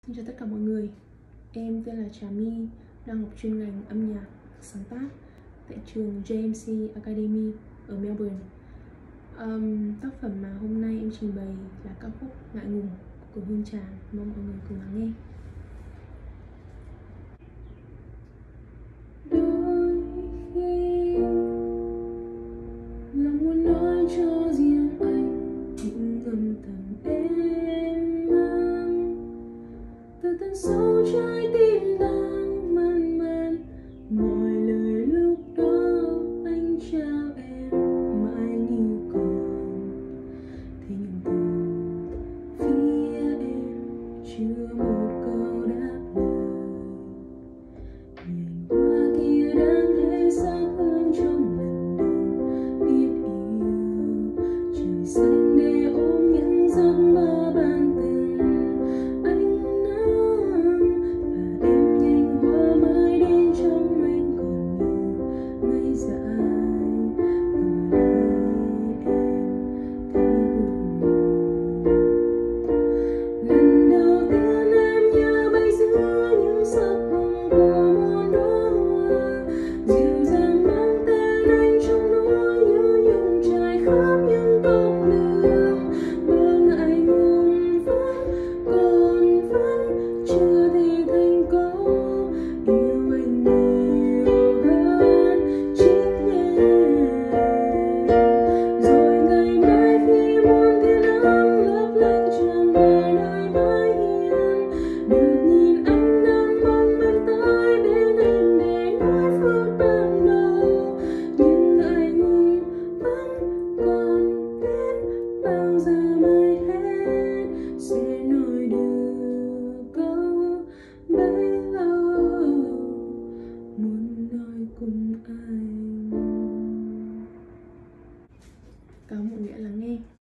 Xin chào tất cả mọi người, em tên là Trà My, đang học chuyên ngành âm nhạc sáng tác tại trường JMC Academy ở Melbourne. Tác phẩm mà hôm nay em trình bày là ca khúc Ngại Ngùng của Hương Tràm, mong mọi người cùng lắng nghe. Đôi khi lòng muốn nói cho riêng anh những âm thầm em mang từ tận sâu trái tim đang mơn man. Mọi lời lúc đó anh trao em mãi như còn, thế nhưng từ phía em chưa một câu đáp lời. Nhìn qua kia đang thấy sắc hương trong lần đầu biết yêu, trời xanh để ôm những giấc mơ ban từng ánh nắng, và em nhanh hoa mới đến trong anh còn nhiều ngày dài. Lần đầu tiên em nhớ bay giữa những giấc mộng của muôn đóa hoa, dịu dàng mang tên anh trong nỗi nhớ nhung trải khắp những con đường. Bơ ngại ngùng vẫn chưa thể thành câu yêu anh nhiều hơn chính em. Rồi ngày mai khi muôn tia nắng lấp lánh tràn vào nơi mái hiên, được nhìn anh đang mong em tới bên em để nói phút ban đầu, nhưng ngại ngùng vẫn còn đến bao giờ mới hết sẽ nói được câu bấy lâu muốn nói cùng anh. Cảm ơn mọi người đã lắng nghe.